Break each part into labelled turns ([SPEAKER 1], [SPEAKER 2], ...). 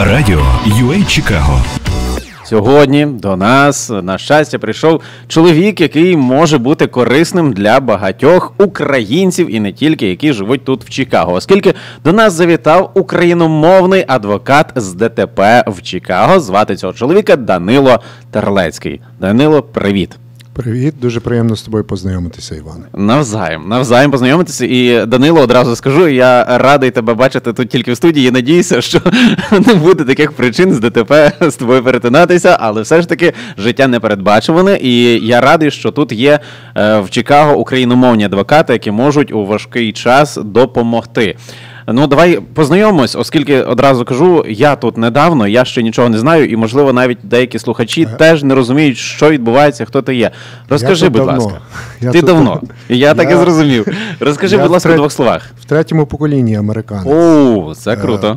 [SPEAKER 1] Радіо UA Чикаго.
[SPEAKER 2] Сьогодні до нас, на щастя, прийшов чоловік, який може бути корисним для багатьох українців і не тільки, які живуть тут в Чикаго. Оскільки до нас завітав україномовний адвокат з ДТП в Чикаго. Звати цього чоловіка Данило Терлецький. Данило, привіт.
[SPEAKER 3] Привіт, дуже приємно з тобою познайомитися, Іване.
[SPEAKER 2] Навзаєм познайомитися. І, Данило, одразу скажу, я радий тебе бачити тут тільки в студії. І надіюся, що не буде таких причин з ДТП з тобою перетинатися, але все ж таки життя непередбачуване. І я радий, що тут є в Чикаго україномовні адвокати, які можуть у важкий час допомогти. Ну, давай познайомимось, оскільки, одразу кажу, я тут недавно, я ще нічого не знаю, і, можливо, навіть деякі слухачі теж не розуміють, що відбувається, хто ти є. Розкажи, будь ласка. Ти давно. Я так і зрозумів. Розкажи, будь ласка, в двох словах.
[SPEAKER 3] В третьому поколінні американець.
[SPEAKER 2] О, це круто.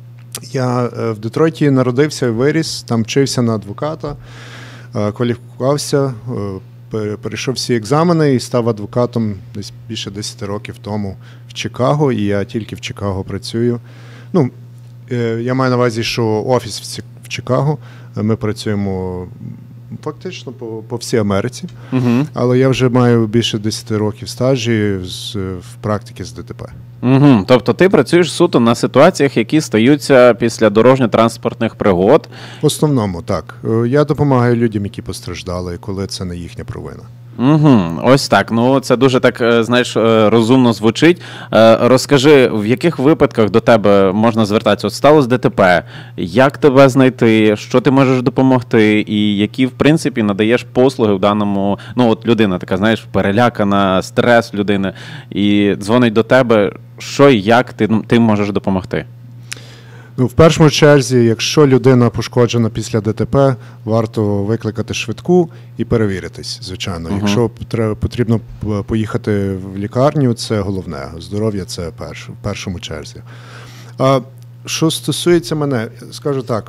[SPEAKER 3] Я в Детройті народився і виріс, там вчився на адвоката, кваліфікувався, перейшов всі екзамени і став адвокатом десь більше 10 років тому в Чикаго, і я тільки в Чикаго працюю. Ну, я маю на увазі, що офіс в Чикаго, ми працюємо фактично по всій Америці, але я вже маю більше 10 років стажі в практиці з ДТП.
[SPEAKER 2] Тобто ти працюєш суто на ситуаціях, які стаються після дорожньо-транспортних пригод?
[SPEAKER 3] В основному, так. Я допомагаю людям, які постраждали, коли це не їхня провина.
[SPEAKER 2] Ось так. Ну, це дуже так, знаєш, розумно звучить. Розкажи, в яких випадках до тебе можна звертатися? От сталося ДТП, як тебе знайти, що ти можеш допомогти, і які, в принципі, надаєш послуги в даному... Ну, от людина така, знаєш, перелякана, стрес людини, і дзвонить до тебе, що і як ти можеш допомогти?
[SPEAKER 3] Ну, в першому черзі, якщо людина пошкоджена після ДТП, варто викликати швидку і перевіритись, звичайно. Якщо потрібно поїхати в лікарню, це головне. Здоров'я – це в першому черзі. А що стосується мене, скажу так.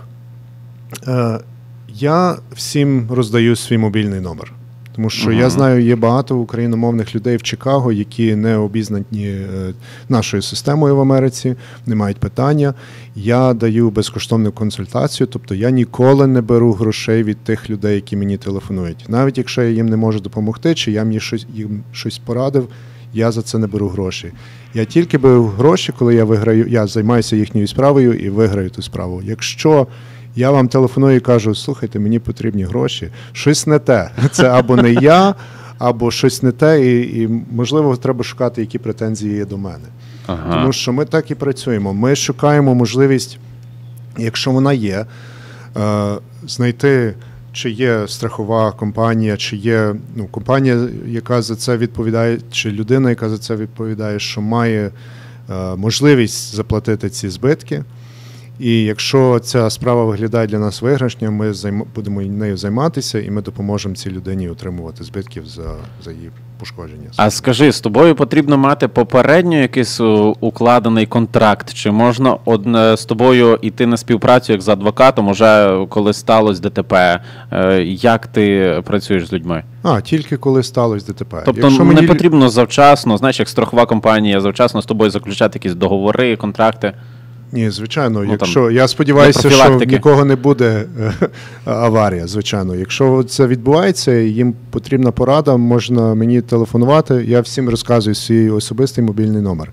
[SPEAKER 3] Я всім роздаю свій мобільний номер. Тому що я знаю, є багато україномовних людей в Чикаго, які не обізнані нашою системою в Америці, не мають питання. Я даю безкоштовну консультацію, тобто я ніколи не беру грошей від тих людей, які мені телефонують. Навіть якщо я їм не можу допомогти, чи я їм щось порадив, я за це не беру гроші. Я тільки беру гроші, коли я займаюся їхньою справою і виграю ту справу. Якщо я вам телефоную і кажу, слухайте, мені потрібні гроші, щось не те. Це або не я, або щось не те, і можливо, треба шукати, які претензії є до мене. Тому що ми так і працюємо. Ми шукаємо можливість, якщо вона є, знайти, чи є страхова компанія, чи є компанія, яка за це відповідає, чи людина, яка за це відповідає, що має можливість заплатити ці збитки. І якщо ця справа виглядає для нас виграшною, ми будемо нею займатися, і ми допоможемо цій людині отримувати збитків за її пошкодження.
[SPEAKER 2] А скажи, з тобою потрібно мати попередньо якийсь укладений контракт? Чи можна з тобою йти на співпрацю як з адвокатом, уже коли сталося ДТП? Як ти працюєш з людьми?
[SPEAKER 3] Тільки коли сталося ДТП.
[SPEAKER 2] Тобто не потрібно завчасно, знаєш, як страхова компанія, завчасно з тобою заключати якісь договори, контракти?
[SPEAKER 3] Ні, звичайно. Я сподіваюся, що нікого не буде аварія, звичайно. Якщо це відбувається, їм потрібна порада, можна мені телефонувати. Я всім розказую свій особистий мобільний номер.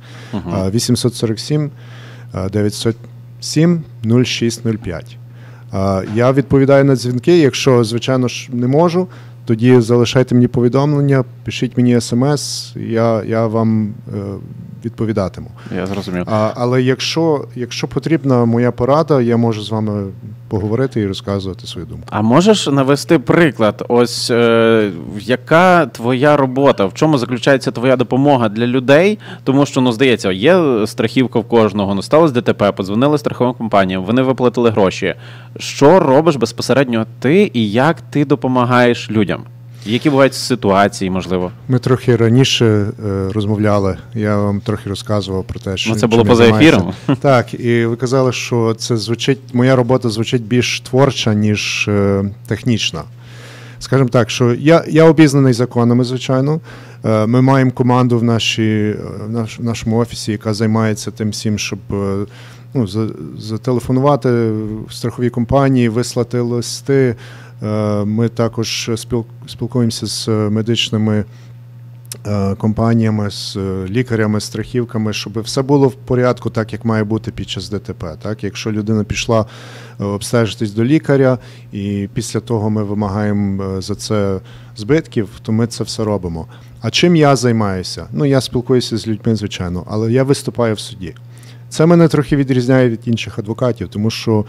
[SPEAKER 3] 847-907-0605. Я відповідаю на дзвінки. Якщо, звичайно ж, не можу, тоді залишайте мені повідомлення, пишіть мені смс, я вам відповідатиму.
[SPEAKER 2] Я зрозумів.
[SPEAKER 3] Але якщо потрібна моя порада, я можу з вами поговорити і розказувати свою думку.
[SPEAKER 2] А можеш навести приклад? Ось яка твоя робота? В чому заключається твоя допомога для людей? Тому що, здається, є страхівка в кожного, сталося ДТП, подзвонили страховим компаніям, вони виплатили гроші. Що робиш безпосередньо ти і як ти допомагаєш людям? Які бувають ситуації, можливо?
[SPEAKER 3] Ми трохи раніше розмовляли, я вам трохи розказував про те, що...
[SPEAKER 2] це було поза ефіром?
[SPEAKER 3] Так, і ви казали, що це моя робота звучить більш творча, ніж технічна. Скажімо так, що я обізнаний законами, звичайно. Ми маємо команду в нашому офісі, яка займається тим всім, щоб зателефонувати в страхові компанії, вислати листи. Ми також спілкуємося з медичними компаніями, з лікарями, страхівками, щоб все було в порядку так, як має бути під час ДТП. Так? Якщо людина пішла обстежитись до лікаря, і після того ми вимагаємо за це збитків, то ми це все робимо. А чим я займаюся? Я спілкуюся з людьми, звичайно, але я виступаю в суді. Це мене трохи відрізняє від інших адвокатів, тому що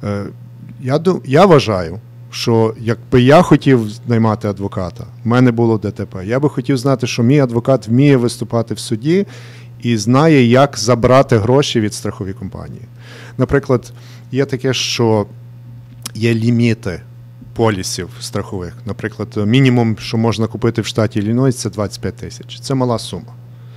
[SPEAKER 3] я вважаю, що якби я хотів наймати адвоката, в мене було ДТП, я би хотів знати, що мій адвокат вміє виступати в суді і знає, як забрати гроші від страхової компанії. Наприклад, є таке, що є ліміти полісів страхових. Наприклад, мінімум, що можна купити в штаті Іллінойс, це 25 тисяч. Це мала сума.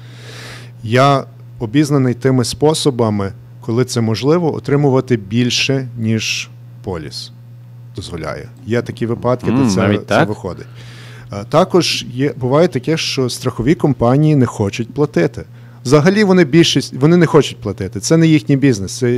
[SPEAKER 3] Я обізнаний тими способами, коли це можливо, отримувати більше, ніж поліс дозволяє. Є такі випадки, де це виходить. Також буває таке, що страхові компанії не хочуть платити. Взагалі вони не хочуть платити. Це не їхній бізнес. Це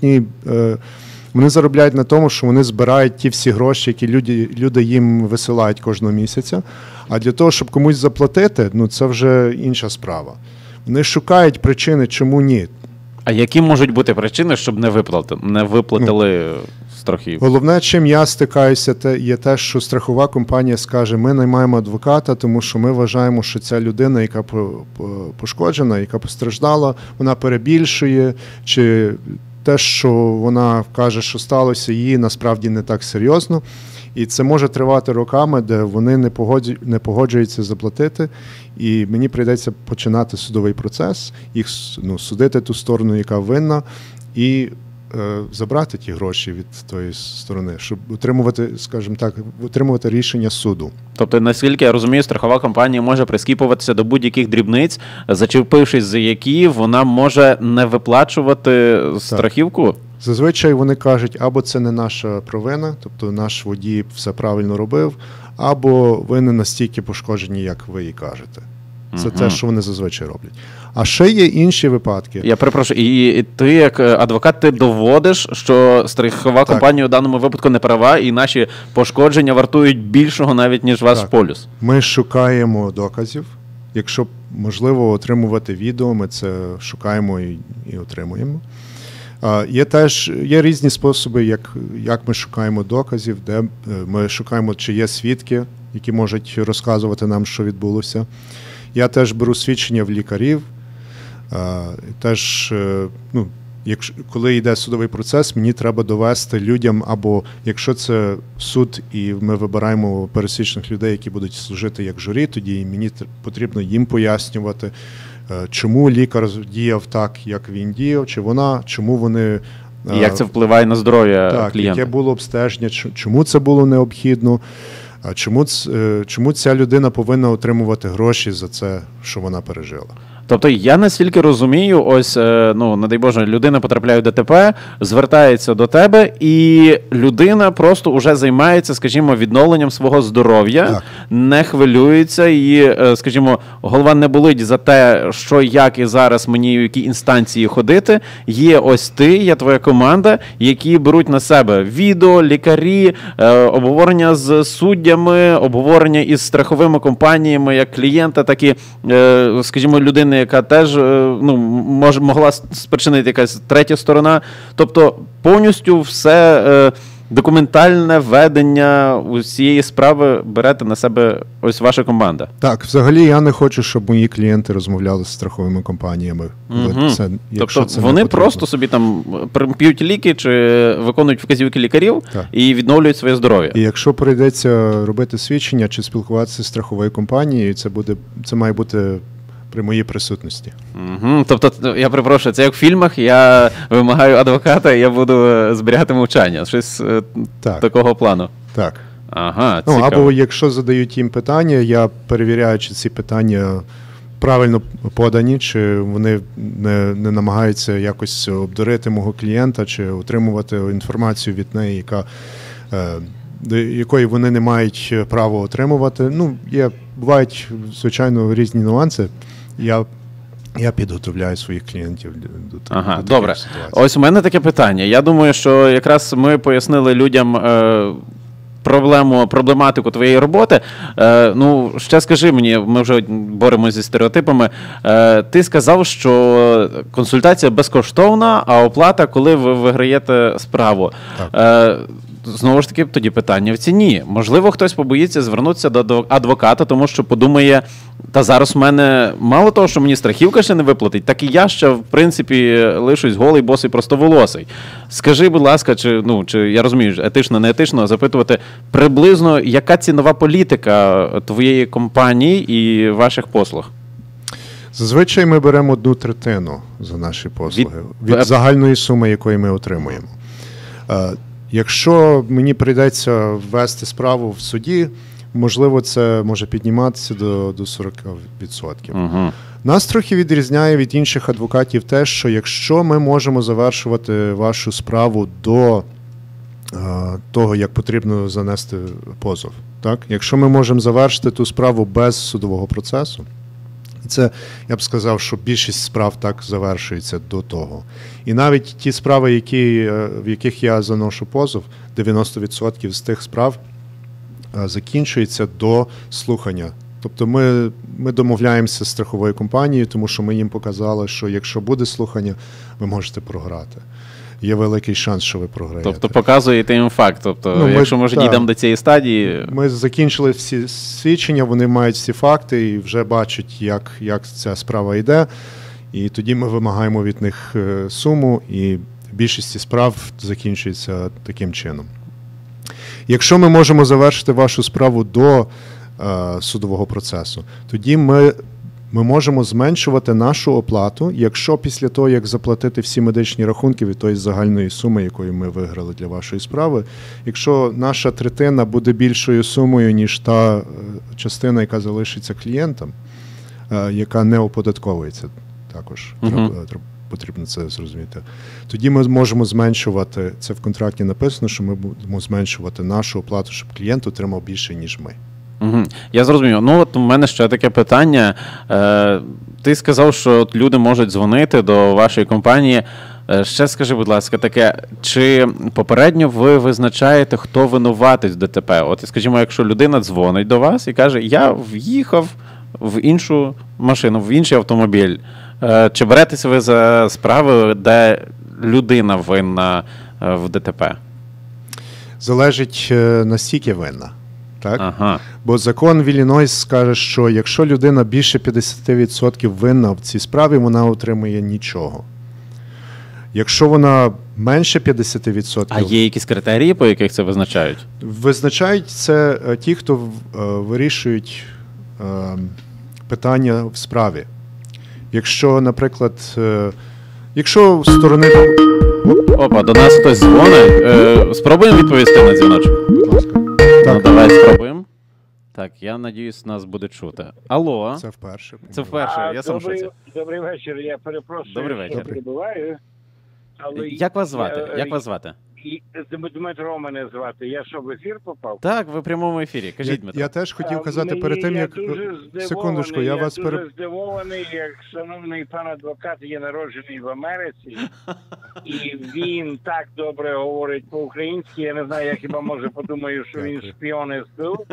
[SPEAKER 3] вони заробляють на тому, що вони збирають ті всі гроші, які люди їм висилають кожного місяця. А для того, щоб комусь заплатити, це вже інша справа. Вони шукають причини, чому ні.
[SPEAKER 2] А які можуть бути причини, щоб не виплатили страхівку?
[SPEAKER 3] Головне, чим я стикаюся, є те, що страхова компанія скаже, ми наймаємо адвоката, тому що ми вважаємо, що ця людина, яка пошкоджена, яка постраждала, вона перебільшує, чи те, що вона каже, що сталося, її насправді не так серйозно. І це може тривати роками, де вони не погоджуються заплатити, і мені прийдеться починати судовий процес, їх судити ту сторону, яка винна, і забрати ті гроші від тої сторони, щоб отримувати рішення суду.
[SPEAKER 2] Тобто, наскільки я розумію, страхова компанія може прискіпуватися до будь-яких дрібниць, зачепившись за які вона може не виплачувати страхівку? Так.
[SPEAKER 3] Зазвичай вони кажуть, або це не наша провина, тобто наш водій все правильно робив, або ви не настільки пошкоджені, як ви і кажете. Це те, що вони зазвичай роблять. А ще є інші випадки.
[SPEAKER 2] Я перепрошую, і ти як адвокат, ти доводиш, що страхова компанія у даному випадку не права, і наші пошкодження вартують більшого навіть, ніж ваш полюс.
[SPEAKER 3] Ми шукаємо доказів. Якщо можливо отримувати відео, ми це шукаємо і отримуємо. Є різні способи, як ми шукаємо доказів, де ми шукаємо, чи є свідки, які можуть розказувати нам, що відбулося. Я теж беру свідчення в лікарів. Теж, коли йде судовий процес, мені треба довести людям, або якщо це суд і ми вибираємо пересічних людей, які будуть служити як журі, тоді мені потрібно їм пояснювати, чому лікар діяв так, як він діяв, чи вона, чому вони...
[SPEAKER 2] І як це впливає на здоров'я клієнта.
[SPEAKER 3] Яке було обстеження, чому це було необхідно, чому ця людина повинна отримувати гроші за це, що вона пережила.
[SPEAKER 2] Тобто, я наскільки розумію, ось, не дай Боже, людина потрапляє в ДТП, звертається до тебе, і людина просто уже займається, скажімо, відновленням свого здоров'я, не хвилюється, і, скажімо, голова не болить за те, що, як і зараз мені в якій інстанції ходити. Є ось ти, є твоя команда, які беруть на себе відео, лікарі, обговорення з суддями, обговорення із страховими компаніями, як клієнта, так і, скажімо, людини, яка теж могла спричинити якась третя сторона. Тобто повністю все документальне ведення усієї справи берете на себе ось ваша команда.
[SPEAKER 3] Так, взагалі я не хочу, щоб мої клієнти розмовляли з страховими компаніями.
[SPEAKER 2] Тобто вони просто собі там п'ють ліки чи виконують вказівки лікарів і відновлюють своє здоров'я.
[SPEAKER 3] І якщо прийдеться робити свідчення чи спілкуватися з страховою компанією, це має бути при моїй присутності.
[SPEAKER 2] Тобто, я перепрошую, це як в фільмах, я вимагаю адвоката, і я буду зберігати мовчання. Щось такого плану.
[SPEAKER 3] Так.
[SPEAKER 2] Ага, цікаво.
[SPEAKER 3] Або якщо задають їм питання, я перевіряю, чи ці питання правильно подані, чи вони не намагаються якось обдурити мого клієнта, чи отримувати інформацію від неї, якої вони не мають права отримувати. Бувають, звичайно, різні нюанси. Я Я підготовляю своїх клієнтів до
[SPEAKER 2] Ага,
[SPEAKER 3] до
[SPEAKER 2] добре.
[SPEAKER 3] таких ситуацій.
[SPEAKER 2] Ось у мене таке питання. Я думаю, що якраз ми пояснили людям проблематику твоєї роботи. Ну, ще скажи мені, ми вже боремося зі стереотипами. Ти сказав, що консультація безкоштовна, а оплата, коли ви виграєте справу. Знову ж таки, тоді питання в ціні. Можливо, хтось побоїться звернутися до адвоката, тому що подумає, та зараз в мене мало того, що мені страхівка ще не виплатить, так і я ще, в принципі, лишусь голий, босий, простоволосий. Скажи, будь ласка, чи я розумію, етично, не етично, запитувати приблизно, яка цінова політика твоєї компанії і ваших послуг?
[SPEAKER 3] Зазвичай ми беремо 1/3 за наші послуги від загальної суми, якої ми отримуємо. Якщо мені прийдеться ввести справу в суді, можливо, це може підніматися до 40%.
[SPEAKER 2] Угу.
[SPEAKER 3] Нас трохи відрізняє від інших адвокатів те, що якщо ми можемо завершувати вашу справу до того, як потрібно занести позов, так? Якщо ми можемо завершити ту справу без судового процесу, це, я б сказав, що більшість справ так завершується до того. І навіть ті справи, в яких я заношу позов, 90% з тих справ закінчується до слухання. Тобто ми домовляємося з страховою компанією, тому що ми їм показали, що якщо буде слухання, ви можете програти. Є великий шанс, що ви програєте.
[SPEAKER 2] Тобто показуєте їм факт. Тобто, якщо ми дійдемо до цієї стадії...
[SPEAKER 3] Ми закінчили всі свідчення, вони мають всі факти і вже бачать, як ця справа йде. І тоді ми вимагаємо від них суму, і більшість справ закінчується таким чином. Якщо ми можемо завершити вашу справу до судового процесу, тоді ми можемо зменшувати нашу оплату, якщо після того, як заплатити всі медичні рахунки від тої загальної суми, якою ми виграли для вашої справи, якщо наша третина буде більшою сумою, ніж та частина, яка залишиться клієнтам, яка не оподатковується, також потрібно це зрозуміти, тоді ми можемо зменшувати, це в контракті написано, що ми будемо зменшувати нашу оплату, щоб клієнт отримав більше, ніж ми.
[SPEAKER 2] Угу. Я зрозумів. Ну, от у мене ще таке питання. Ти сказав, що люди можуть дзвонити до вашої компанії. Ще скажи, будь ласка, таке, чи попередньо ви визначаєте, хто винуватець в ДТП? От, скажімо, якщо людина дзвонить до вас і каже, я в'їхав в іншу машину, в інший автомобіль, чи беретеся ви за справи, де людина винна в ДТП?
[SPEAKER 3] Залежить, настільки винна. Так?
[SPEAKER 2] Ага.
[SPEAKER 3] Бо закон в Іллінойс скаже, що якщо людина більше 50% винна в цій справі, вона отримує нічого. Якщо вона менше 50%...
[SPEAKER 2] А є якісь критерії, по яких це визначають?
[SPEAKER 3] Визначають це ті, хто вирішують питання в справі. Якщо, наприклад, якщо сторони...
[SPEAKER 2] Опа, до нас хтось дзвонить. Спробуємо відповісти на дзвіночок?
[SPEAKER 3] Будь ласка.
[SPEAKER 2] Так. Ну, давай спробуємо. Так, я надіюсь, нас буде чути. Алло.
[SPEAKER 3] Це вперше.
[SPEAKER 2] Це вперше, я сам в шоці.
[SPEAKER 4] Добрий вечір, я перепрошую,
[SPEAKER 2] Добрий вечір.
[SPEAKER 4] що прибуваю. Але
[SPEAKER 2] Як вас звати? Як вас звати?
[SPEAKER 4] Дмитро мене звати. Я що, в ефір попав?
[SPEAKER 2] Так, ви в прямому ефірі. Кажіть, Дмитро.
[SPEAKER 3] Я теж хотів казати перед тим, як... Секундочку, я вас...
[SPEAKER 4] Я дуже здивований, як шановний пан адвокат є народжений в Америці, і він так добре говорить по-українськи, я не знаю, я хіба може подумаю, що він шпіон СБУ.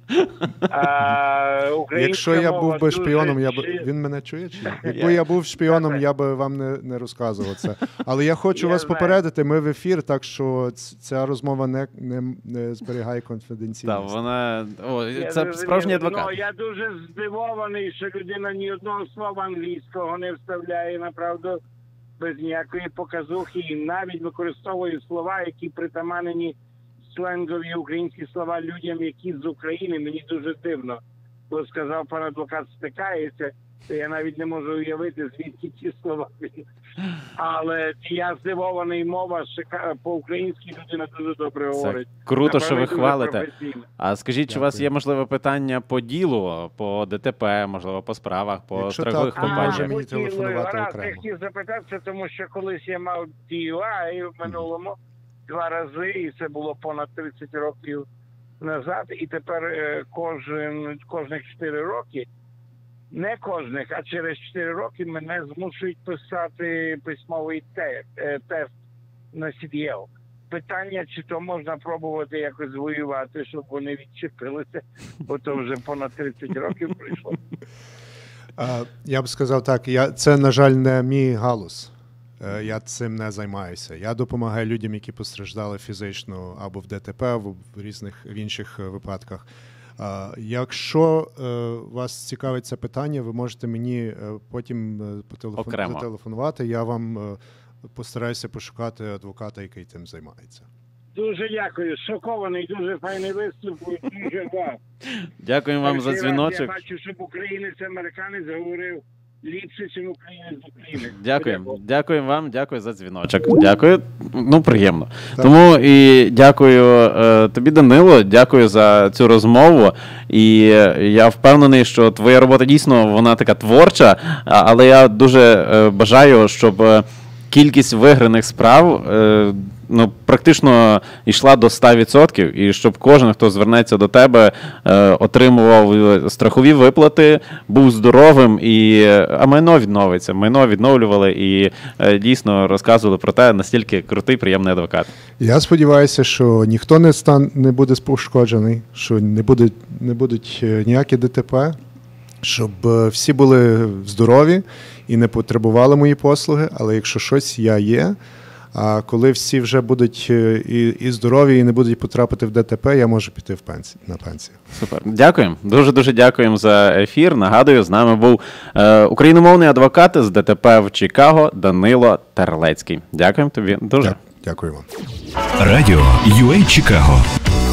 [SPEAKER 3] Якщо я був би шпіоном, він мене чує чи ні? Якби я був шпіоном, я би вам не розказував це. Але я хочу вас попередити, ми в ефір, так що ця розмова не зберігає конфіденційність.
[SPEAKER 2] Так, вона... це справжній адвокат.
[SPEAKER 4] Я дуже здивований, що людина ні одного слова англійського не вставляє, направду, без ніякої показухи, і навіть використовує слова, які притаманені сленгові українські слова людям, які з України. Мені дуже дивно. Коли сказав пан адвокат стикається, то я навіть не можу уявити, звідки ці слова. Але я здивований, мова по-українськи людина дуже добре говорить.
[SPEAKER 2] Це круто, що ви хвалите. А скажіть, чи у вас є, можливо, питання по ділу, по ДТП, можливо, по справах, по страхових компаніях?
[SPEAKER 3] Мені телефонувати окремо.
[SPEAKER 4] Я хотів запитатися, тому що колись я мав DUI в минулому 2 рази, і це було понад 30 років назад, і тепер кожних 4 роки не кожних, а через 4 роки мене змушують писати письмовий тест на CDL. Питання, чи то можна пробувати якось воювати, щоб вони відчепилися, бо то вже понад 30 років пройшло.
[SPEAKER 3] Я б сказав так, це, на жаль, не мій галузь. Я цим не займаюся. Я допомагаю людям, які постраждали фізично або в ДТП, або в інших випадках. Якщо вас цікавить це питання, ви можете мені потім зателефонувати. Я вам постараюся пошукати адвоката, який цим займається.
[SPEAKER 4] Дуже дякую. Шокований, дуже файний виступ. Дуже вам.
[SPEAKER 2] Дякуємо вам за дзвіночок.
[SPEAKER 4] Я бачу, щоб українець-американець говорив ліпше, ніж українець з України.
[SPEAKER 2] Дякуємо вам, дякую за дзвіночок. Дякую, приємно. Так. Тому і дякую тобі, Данило, дякую за цю розмову. І я впевнений, що твоя робота дійсно, вона така творча, але я дуже бажаю, щоб кількість виграних справ практично йшла до 100%, і щоб кожен, хто звернеться до тебе, отримував страхові виплати, був здоровим, а майно відновиться. Майно відновлювали і дійсно розказували про те, настільки крутий, приємний адвокат. Я
[SPEAKER 3] сподіваюся, що ніхто не буде пошкоджений, що не будуть ніякі ДТП, щоб всі були здорові і не потребували мої послуги, але якщо щось я є, а коли всі вже будуть і здорові, і не будуть потрапити в ДТП, я можу піти на пенсію.
[SPEAKER 2] Супер. Дякуємо. Дуже-дуже дякуємо за ефір. Нагадую, з нами був україномовний адвокат з ДТП в Чикаго Данило Терлецький. Дякуємо тобі дуже.
[SPEAKER 3] Дякую вам.
[SPEAKER 1] Радіо UA Чикаго.